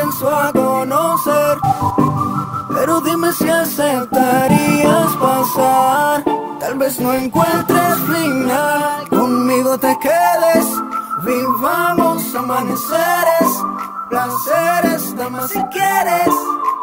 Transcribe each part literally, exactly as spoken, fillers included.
comienzo a conocer. Pero dime si aceptarías pasar. Tal vez no encuentres final, conmigo te quedes. Vivamos amaneceres, placeres, dama si quieres.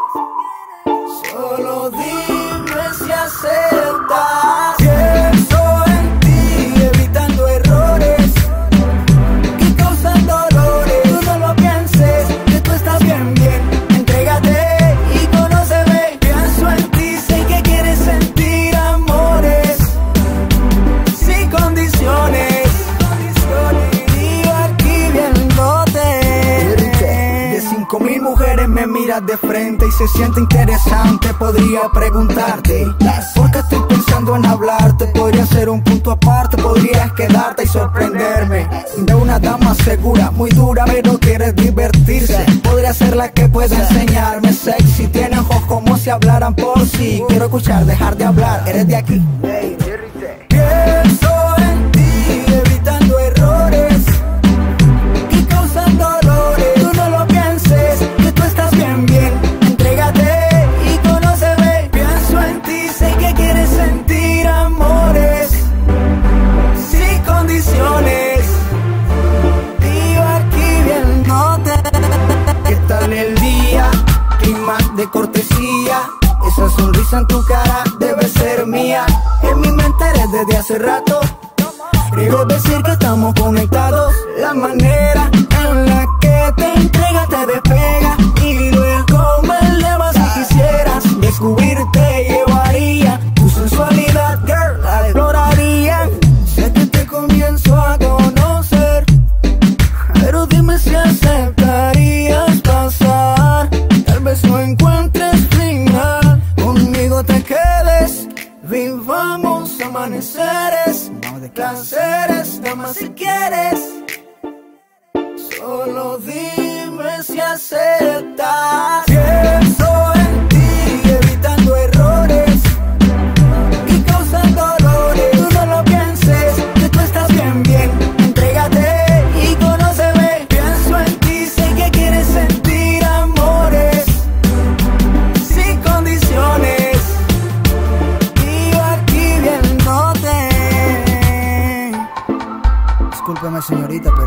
Solo dime si aceptas. Pienso en ti, evitando errores que causan dolores. Tú no lo pienses, que tú estás bien, bien. Entrégate y conóceme. Pienso en ti, sé que quieres sentir amores sin condiciones. Cinco mil mujeres me miras de frente y se siente interesante. Podría preguntarte por qué estoy pensando en hablarte. Podría ser un punto aparte, podrías quedarte y sorprenderme. De una dama segura, muy dura, pero quieres divertirse. Podría ser la que pueda enseñarme sexy. Tiene ojos como si hablaran por sí. Quiero escuchar, dejar de hablar, eres de aquí. Pienso en ti, evitando errores que causan dolores. Tú no lo pienses, que tú estás bien, bien. Entrégate y conóceme. Pienso en ti, sé que quieres sentir amores sin condiciones. Vivo aquí viéndote. ¿Qué tal el día? Clima de cortesía. Esa sonrisa en tu cara debe ser mía. En mi mente eres desde hace rato. Quiero decir que estamos conectados. La manera en la que te entregas te despega. Y luego me elevas si quisieras. Descubrirte llevaría. Tu sensualidad, girl, la exploraría. Sé que te comienzo a conocer. Pero dime si aceptarías pasar. Tal vez no encuentres final, conmigo te quedes. Vivamos amaneceres, placeres, dama si quieres. Solo dime si aceptas. Pienso en ti, evitando errores que causan dolores. Tú no lo pienses, que tú estás bien, bien. Entrégate y conóceme. Pienso en ti, sé que quieres sentir amores sin condiciones. Vivo aquí viéndote. Discúlpeme, señorita, pero